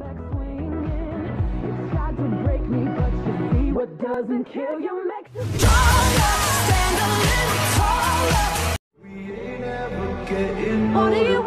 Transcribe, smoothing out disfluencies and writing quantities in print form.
What doesn't kill you makes you stronger. Stand a little taller. We ain't ever getting older.